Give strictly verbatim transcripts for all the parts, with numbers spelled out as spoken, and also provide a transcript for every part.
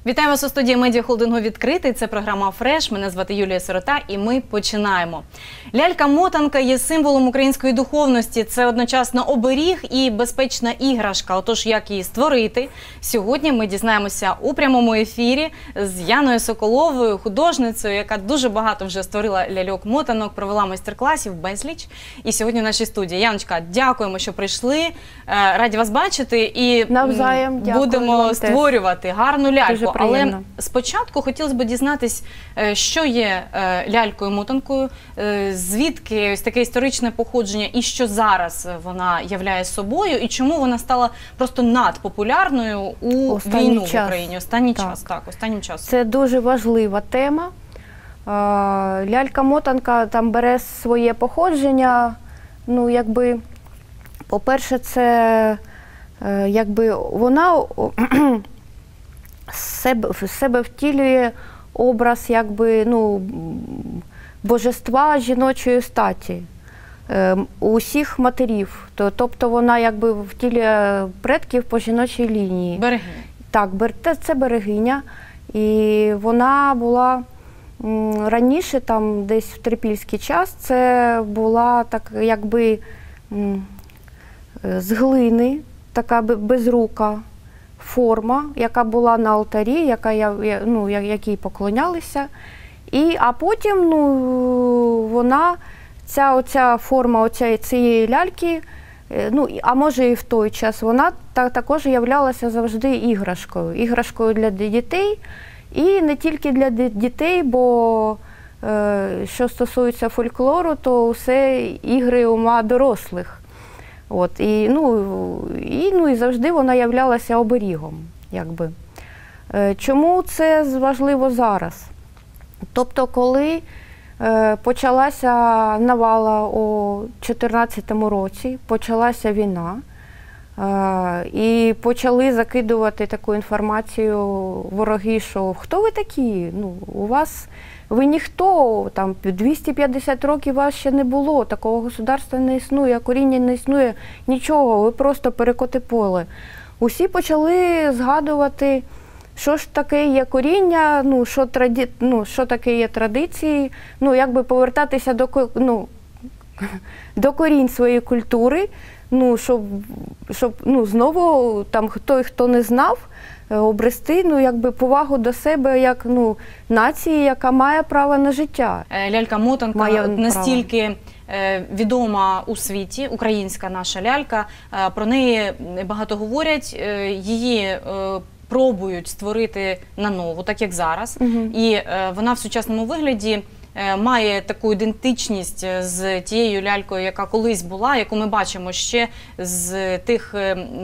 Вітаю вас у студії медіахолдингу «Відкритий». Це програма «Фреш». Мене звати Юлія Сирота і ми починаємо. Лялька-мотанка є символом української духовності. Це одночасно оберіг і безпечна іграшка. Отож, як її створити? Сьогодні ми дізнаємося у прямому ефірі з Яною Соколовою, художницею, яка дуже багато вже створила ляльок-мотанок, провела майстер-класів безліч. І сьогодні в нашій студії. Яночка, дякуємо, що прийшли. Раді вас бачити і навзаєм будемо створювати гарну ляльку. Але спочатку хотілося б дізнатись, що є лялькою-мотанкою, звідки ось таке історичне походження і що зараз вона являє собою, і чому вона стала просто надпопулярною у останній війну час. в Україні. Останній так. час, так, останнім часом. Це дуже важлива тема. Лялька-мотанка там бере своє походження, ну, якби, по-перше, це, якби, вона себе, себе втілює образ, якби, ну, божества жіночої статі, е, усіх матерів. Тобто вона якби втілює предків по жіночій лінії. Берегиня. Так, це берегиня. І вона була м, раніше, там десь в трипільський час, це була так, якби м, з глини, така безрука форма, яка була на алтарі, яка, ну, якій поклонялися. І, а потім, ну, вона, ця оця форма оця, цієї ляльки, ну, а може і в той час, вона та, також являлася завжди іграшкою. Іграшкою для дітей. І не тільки для дітей, бо е, що стосується фольклору, то все ігри ума дорослих. От, і, ну, і, ну, і завжди вона являлася оберігом. Якби. Чому це важливо зараз? Тобто, коли е, почалася навала у чотирнадцятому році, почалася війна, е, і почали закидувати таку інформацію вороги, що хто ви такі? Ну, у вас, ви ніхто, там двісті п'ятдесят років вас ще не було, такого государства не існує, коріння не існує, нічого, ви просто перекоти поле. Усі почали згадувати, що ж таке є коріння, ну, що, траді... ну, що таке є традиції, ну, якби повертатися до, ну, до корінь своєї культури, ну, щоб, щоб ну, знову там, той, хто не знав, обрести, ну, якби повагу до себе як, ну, нації, яка має право на життя. Лялька-мотанка настільки відома у світі, українська наша лялька, про неї багато говорять, її пробують створити наново, так як зараз, угу. і вона в сучасному вигляді має таку ідентичність з тією лялькою, яка колись була, яку ми бачимо ще з тих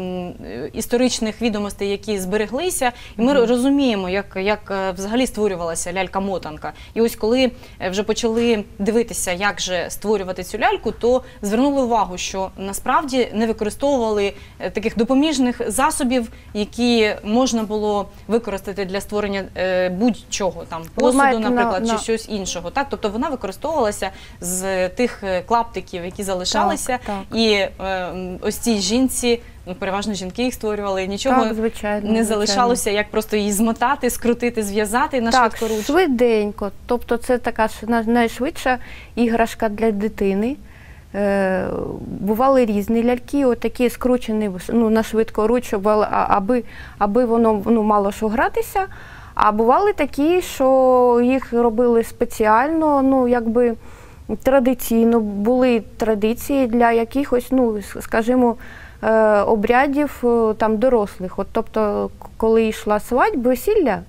історичних відомостей, які збереглися. І ми mm-hmm. розуміємо, як, як взагалі створювалася лялька-мотанка. І ось коли вже почали дивитися, як же створювати цю ляльку, то звернули увагу, що насправді не використовували таких допоміжних засобів, які можна було використати для створення будь-чого, там посуду, наприклад, на, чи на... щось іншого. Так, тобто вона використовувалася з тих клаптиків, які залишалися, так, так. і е, ось цій жінці, ну, переважно жінки їх створювали, нічого так, звичайно, не залишалося, звичайно. Як просто її змотати, скрутити, зв'язати на так, швидкоруч. Швиденько. Тобто це така найшвидша іграшка для дитини. Е, бували різні ляльки, отакі скручені, ну, на швидкоруч, щоб, аби, аби воно, ну, мало що гратися. А бували такі, що їх робили спеціально, ну, якби традиційно, були традиції для якихось, ну, скажімо, обрядів там дорослих. От, тобто, коли йшла свадьба, весілля,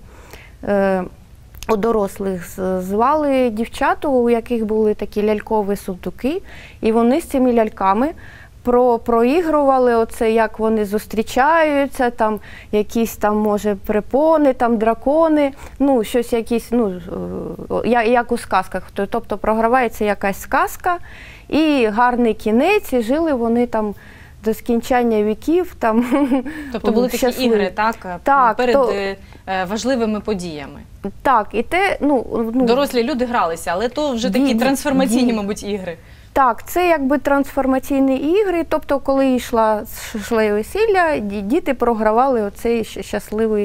у дорослих звали дівчат, у яких були такі лялькові сундуки, і вони з цими ляльками Про, проігрували оце, як вони зустрічаються, там якісь там, може, препони, там дракони, ну, щось якісь, ну, як у сказках. Тобто програвається якась сказка і гарний кінець, і жили вони там до скінчання віків. Там, тобто були такі щасливі ігри, так, так перед то, важливими подіями. Так, і те, ну, ну... Дорослі люди гралися, але то вже такі ді, трансформаційні, ді. мабуть, ігри. Так, це якби трансформаційні ігри, тобто коли йшла йшла весілля, діти програвали оцей щасливий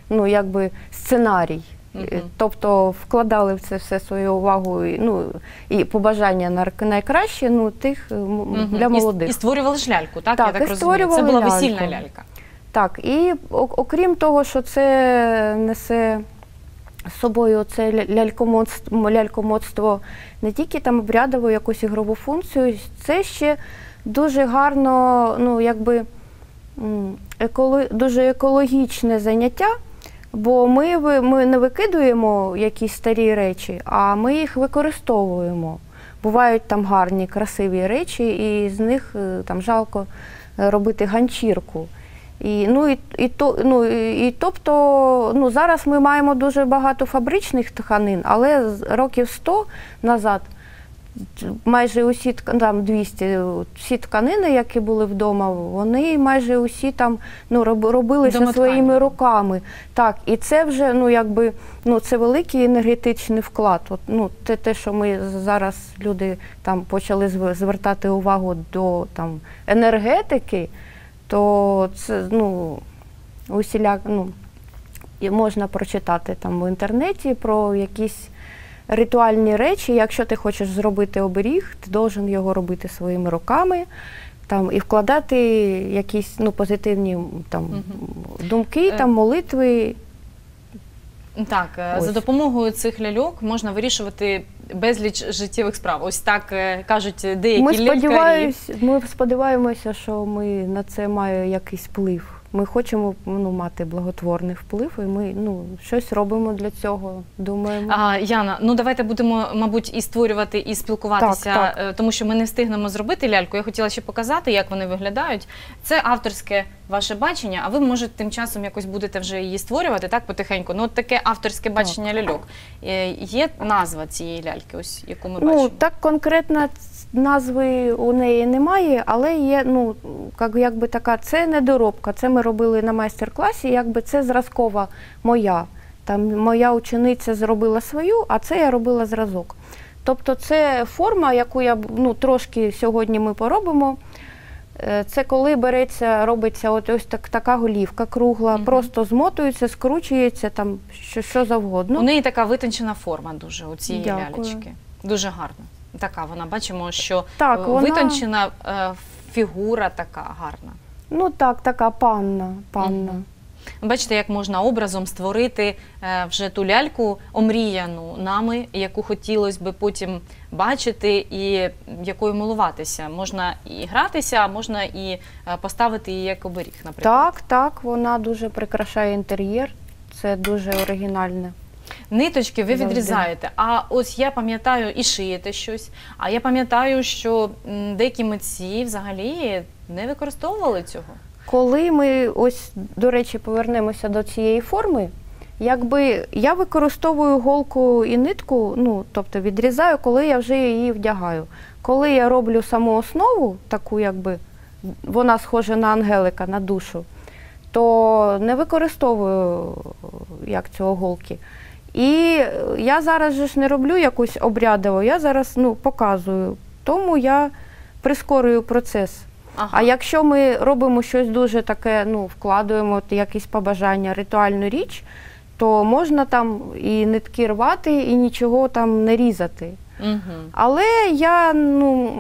ну, якби сценарій. Мгм. Тобто вкладали в це все свою увагу і, ну, і побажання на найкраще, ну, тих м, Мгм. для І- молодих. І, створювали ж ляльку, так? Так, Я так і розумію. Це створювали була ляльку. весільна лялька. Так, і о- окрім того, що це несе з собою це ля- лялькомодство, лялькомодство не тільки там обрядову якусь ігрову функцію, це ще дуже гарно, ну, якби м, еколо, дуже екологічне заняття, бо ми, ви- ми не викидуємо якісь старі речі, а ми їх використовуємо. Бувають там гарні, красиві речі, і з них е, там жалко е, робити ганчірку. І, ну, і, і, то, ну, і, і тобто, ну, зараз ми маємо дуже багато фабричних тканин, але з років сто назад майже усі тка- там двісті, всі тканини, які були вдома, вони майже усі там, ну, роб- робилися Домоткання. своїми руками. Так, і це вже, ну, якби, ну, це великий енергетичний вклад. От, ну, те, те, що ми зараз люди там почали зв- звертати увагу до там енергетики, то це, ну, усіляк, ну, і можна прочитати там в інтернеті про якісь ритуальні речі. Якщо ти хочеш зробити оберіг, ти должен його робити своїми руками там, і вкладати якісь, ну, позитивні там, думки, там, молитви. Так, е, Ось. за допомогою цих ляльок можна вирішувати безліч життєвих справ. Ось так е, кажуть деякі Ми, лялькарі. сподіваємось, ми сподіваємося, що ми на це маємо якийсь вплив. Ми хочемо, ну, мати благотворний вплив, і ми, ну, щось робимо для цього, думаємо. А, Яна, ну давайте будемо, мабуть, і створювати, і спілкуватися, Так, е, тому що ми не встигнемо зробити ляльку. Я хотіла ще показати, як вони виглядають. Це авторське ваше бачення, а ви, може, тим часом якось будете вже її створювати, так, потихеньку. Ну, от таке авторське бачення ляльок. Е, Є назва цієї ляльки, ось, яку ми Ну, бачимо? так конкретно назви у неї немає, але є, ну, як, якби така, це недоробка. Це ми робили на майстер-класі, якби це зразкова моя. Там моя учениця зробила свою, а це я робила зразок. Тобто це форма, яку я, ну, трошки сьогодні ми поробимо. Е, Це коли береться, робиться от ось так, така голівка кругла, Мгм. просто змотується, скручується, там, що, що завгодно. У неї така витончена форма дуже, у цієї Дякую. лялечки. Дуже гарна. Така вона, бачимо, що Так, е, вона- витончена е, фігура така гарна. Ну так, така панна, панна. Мгм. Бачите, як можна образом створити е, вже ту ляльку омріяну нами, яку хотілося би потім бачити і якою милуватися. Можна і гратися, а можна і е, поставити її як оберіг, наприклад. Так, так, вона дуже прикрашає інтер'єр, це дуже оригінальне. Ниточки ви Завжди. відрізаєте, а ось я пам'ятаю і шиєте щось, а я пам'ятаю, що м, деякі митці взагалі не використовували цього. Коли ми, ось, до речі, повернемося до цієї форми, якби я використовую голку і нитку, ну, тобто відрізаю, коли я вже її вдягаю. Коли я роблю саму основу, таку, якби, вона схожа на ангелика, на душу, то не використовую, як цього, голки. І я зараз же ж не роблю якусь обрядову, я зараз, ну, показую, тому я прискорюю процес. Ага. А якщо ми робимо щось дуже таке, ну, вкладуємо от якісь побажання, ритуальну річ, то можна там і нитки рвати, і нічого там не різати. Угу. Але я, ну,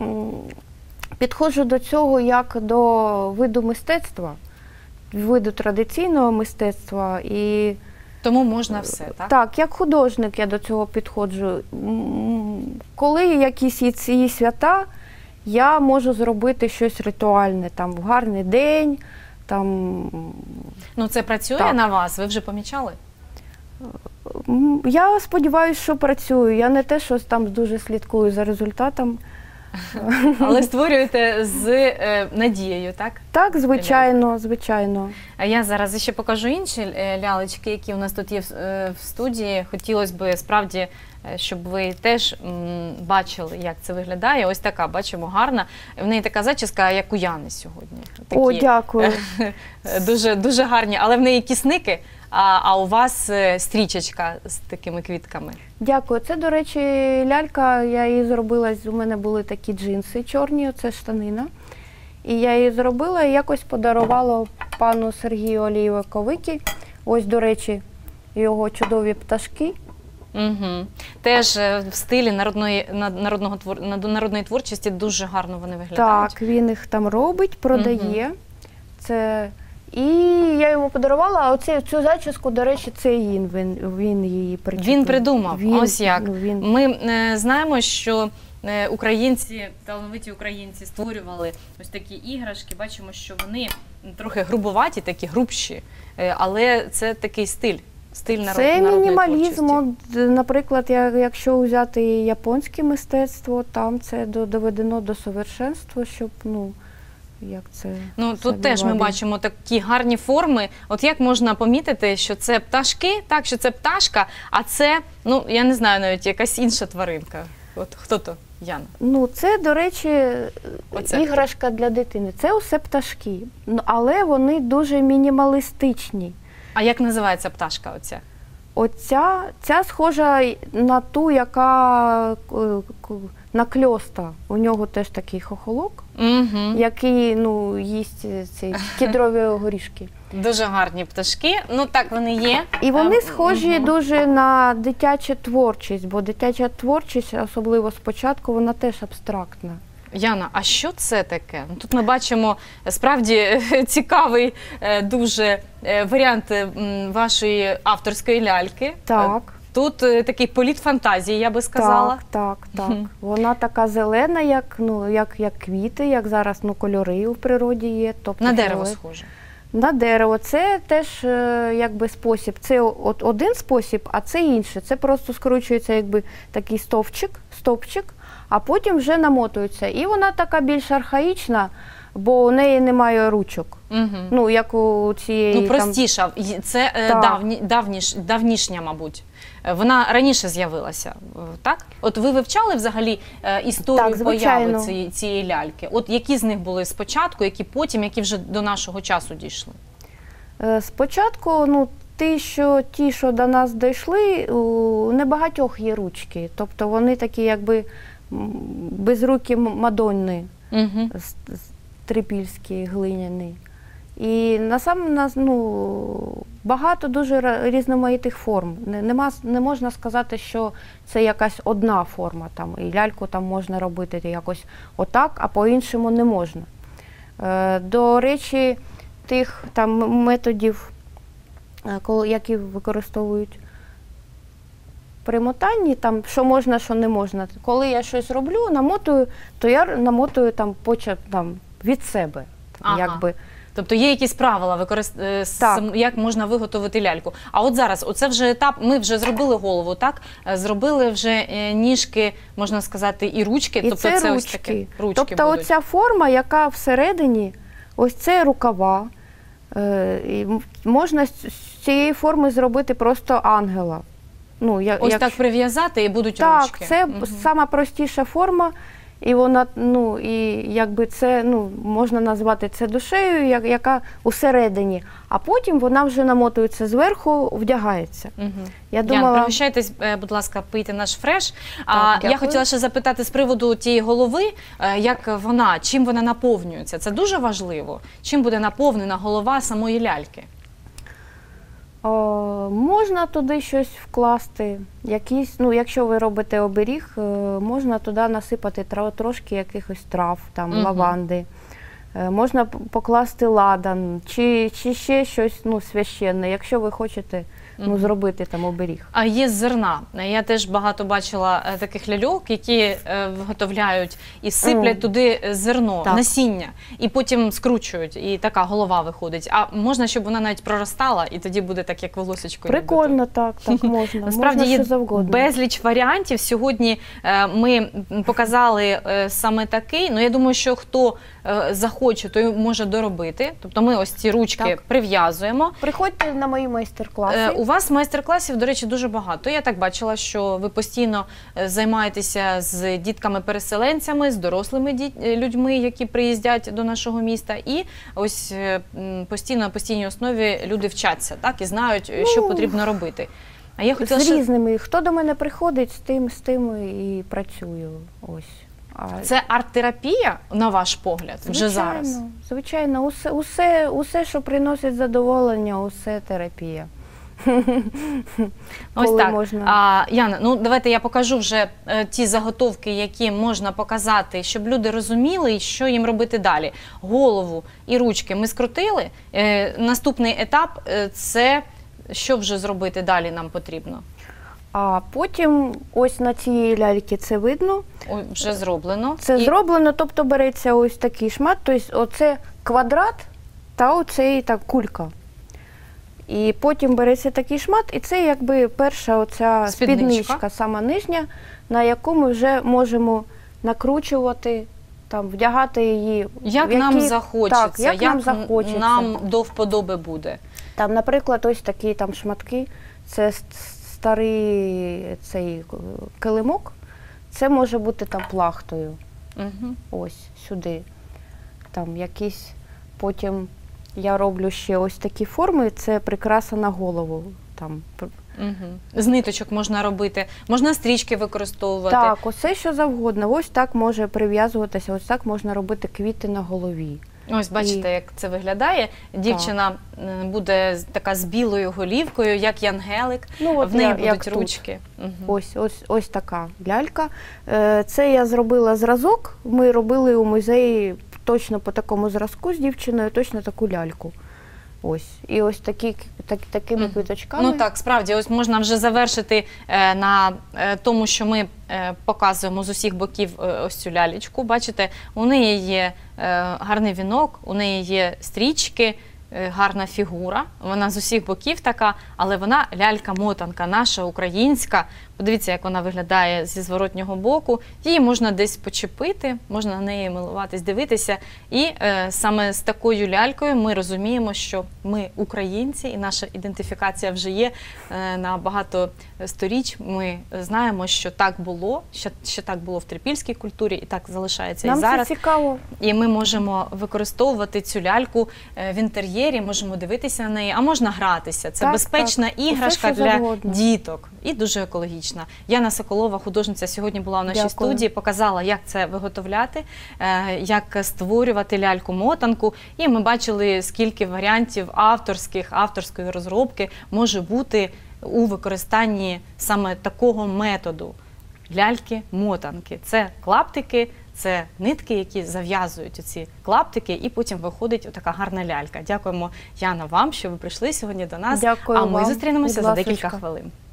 підходжу до цього як до виду мистецтва, виду традиційного мистецтва. І Тому можна все, так? так, як художник я до цього підходжу. М, Коли якісь є ці свята, я можу зробити щось ритуальне, там, в гарний день, там, Ну це працює Так. на вас, ви вже помічали? м, я сподіваюся, що працюю. Я не те, що там дуже слідкую за результатом. Але створюєте з е, надією, так? Так, звичайно, звичайно. А я зараз ще покажу інші е, лялечки, які у нас тут є в, е, в студії. Хотілося б справді, е, щоб ви теж м, бачили, як це виглядає. Ось така, бачимо, гарна. В неї така зачіска, як у Яни сьогодні. Такі, О, дякую. е, дуже, дуже гарні, але в неї кісники, а, а у вас е, стрічечка з такими квітками. Дякую. Це, до речі, лялька, я її зробила, у мене були такі джинси чорні, оце штанина. І я її зробила і якось подарувала пану Сергію Олійовиковикі. Ось, до речі, його чудові пташки. Угу. Теж е, в стилі народної, на- народного, твор- на- народної творчості дуже гарно вони виглядають. Так, він їх там робить, продає. Це... І я йому подарувала, а оце, цю зачіску, до речі, це він, він, він її причепив. Він придумав, Він, ось як. ну, він... Ми е, знаємо, що е, українці, талановиті українці створювали ось такі іграшки. Бачимо, що вони трохи грубуваті, такі грубші, е, але це такий стиль. Стиль народ, Це народної мінімалізм. творчості. От, наприклад, я- якщо взяти японське мистецтво, там це до- доведено до совершенства, щоб, ну, як це... Ну, все тут теж ми виводить. бачимо такі гарні форми. От як можна помітити, що це пташки, так, що це пташка, а це, ну, я не знаю навіть, якась інша тваринка. От хто то, Яна? Ну, це, до речі, Оце іграшка для дитини. Це усе пташки, Ну, але вони дуже мінімалістичні. А як називається пташка оця? Оця, ця схожа на ту, яка е, к- на кльоста. У нього теж такий хохолок, Угу. який, ну, їсть ці кедрові горішки. Дуже гарні пташки. Ну так вони є. І вони Ем, схожі мгм. дуже на дитячу творчість, бо дитяча творчість, особливо спочатку, вона теж абстрактна. Яна, а що це таке? Ну, тут ми бачимо е, справді е, цікавий е, дуже е, варіант е, м, вашої авторської ляльки. Так. Е, Тут е, такий політ фантазії, я би сказала. Так, так, так. Мгм. Вона така зелена, як, ну, як, як квіти, як зараз, ну, кольори в природі є. Тобто На дерево фіолет- схоже. На дерево. Це теж е, якби спосіб. Це от один спосіб, а це інший. Це просто скручується якби такий стовпчик, стовпчик, а потім вже намотується. І вона така більш архаїчна, бо у неї немає ручок. Угу. Ну, як у цієї Ну, там... простіша. І це е, Так. давні, давніш, давнішня, мабуть. Е, Вона раніше з'явилася, е, так? От ви вивчали взагалі е, історію Так, звичайно. появи цієї, цієї ляльки? От які з них були спочатку, які потім, які вже до нашого часу дійшли? Е, Спочатку, ну, ті, що, ті, що до нас дійшли, у небагатьох є ручки. Тобто вони такі якби м, безрукі м- мадонни, Угу. з- з- трипільські, глиняні. І насам нас, ну, багато дуже ра- різноманітних форм. Не, нема, не можна сказати, що це якась одна форма. Там, і ляльку там можна робити якось отак, а по-іншому не можна. Е, до речі, тих там методів, е, коли- які використовують при мотанні, там, що можна, що не можна. Коли я щось роблю, намотую, то я намотую там, поча, там, від себе. Там, Ага. якби. Тобто є якісь правила, використ... е, с- Так. як можна виготовити ляльку. А от зараз, оце вже етап, ми вже зробили голову, так? Е, Зробили вже е, ніжки, можна сказати, і ручки. І тобто це, це ось ручки. таке, ручки Тобто будуть. оця форма, яка всередині, ось це рукава. Е, і м- можна з з цієї форми зробити просто ангела. Ну, я, Ось як- так прив'язати і будуть Так, ручки. це Мгм. сама простіша форма, і вона, ну, і якби це, ну, можна назвати це душею, як- яка усередині, а потім вона вже намотується зверху, вдягається. Мгм. Я Ян, думала, пригощайтесь, е, будь ласка, пийте наш фреш. А я дякую. хотіла ще запитати з приводу тієї голови, е, як вона, чим вона наповнюється. Це дуже важливо. Чим буде наповнена голова самої ляльки? о, можна туди щось вкласти, якісь, ну, якщо ви робите оберіг, е, можна туди насипати тра- трошки якихось трав, там, Мгм. лаванди. Е, Можна п- покласти ладан, чи, чи ще щось, ну, священне, якщо ви хочете, ну, Мгм. зробити там оберіг. А є з зерна. Я теж багато бачила е, таких ляльок, які е, виготовляють і сиплять Мгм. туди е, зерно, Так. насіння, і потім скручують, і така голова виходить. А можна, щоб вона навіть проростала, і тоді буде так, як волосечко. нібито. Прикольно, так, так можна. Насправді можна є що завгодно. безліч варіантів. Сьогодні е, ми м, показали е, саме такий. Ну я думаю, що хто е, захоче, той може доробити. Тобто ми ось ці ручки Так. прив'язуємо. Приходьте на мої майстер-класи. Е, У вас майстер-класів, до речі, дуже багато. Я так бачила, що ви постійно е, займаєтеся з дітками-переселенцями, з дорослими діт- е, людьми, які приїздять до нашого міста. І ось е, м, постійно на постійній основі люди вчаться, так, і знають, е, що Ну, потрібно робити. А я З хотіла ще... різними. Хто до мене приходить, з тим, з тим і працюю. Ось. А, Це арт-терапія, на ваш погляд, вже зараз? Звичайно, звичайно, усе, усе, усе, що приносить задоволення, усе терапія. Ось Коли так. можна. А, Яна, ну давайте я покажу вже е, ті заготовки, які можна показати, щоб люди розуміли, що їм робити далі. Голову і ручки ми скрутили. Е, наступний етап е, – це що вже зробити далі нам потрібно? А потім ось на цій ляльці це видно. О, вже зроблено. Це І- зроблено, тобто береться ось такий шмат, тобто оце квадрат та оцей так кулька. І потім береться такий шмат, і це якби перша оця Спідничка. спідничка, сама нижня, на яку ми вже можемо накручувати, там, вдягати її. Як в які- нам захочеться, Так, як, нам захочеться. нам до вподоби буде. Там, наприклад, ось такі там шматки, це с- старий цей е, килимок, це може бути там плахтою. Угу. Ось сюди. Там якісь, потім я роблю ще ось такі форми, це прикраса на голову. Там. Угу. З ниточок можна робити, можна стрічки використовувати. Так, усе що завгодно. Ось так може прив'язуватися, ось так можна робити квіти на голові. Ось бачите, І- як це виглядає. Дівчина е, буде з- така з білою голівкою, як янгелик. Ну, от В неї я- будуть як тут. ручки. Угу. Ось, ось, ось така лялька. Е, Це я зробила зразок. Ми робили у музеї точно по такому зразку з дівчиною, точно таку ляльку. Ось. І ось такі, так, такими Мгм. квіточками. Ну так, справді, ось можна вже завершити е, на е, тому, що ми е, показуємо з усіх боків е, ось цю лялечку. Бачите, у неї є е, гарний вінок, у неї є стрічки, е, гарна фігура. Вона з усіх боків така, але вона лялька-мотанка, наша, українська. Подивіться, як вона виглядає зі зворотнього боку. Її можна десь почепити, можна на неї милуватись, дивитися. І е, саме з такою лялькою ми розуміємо, що ми українці, і наша ідентифікація вже є е, на багато сторіч. Ми знаємо, що так було, що, що так було в трипільській культурі, і так залишається Нам і зараз. це цікаво. І ми можемо використовувати цю ляльку е, в інтер'єрі, можемо дивитися на неї, а можна гратися. Це Так, безпечна так. Усе, іграшка що для завгодно. діток і дуже екологічна. Яна Соколова, художниця, сьогодні була в нашій Дякую. студії, показала, як це виготовляти, е, як створювати ляльку-мотанку. І ми бачили, скільки варіантів авторських, авторської розробки може бути у використанні саме такого методу ляльки-мотанки. Це клаптики, це нитки, які зав'язують ці клаптики, і потім виходить така гарна лялька. Дякуємо, Яна, вам, що ви прийшли сьогодні до нас. Дякую а ми вам. зустрінемося Будь за декілька ласочка. хвилин.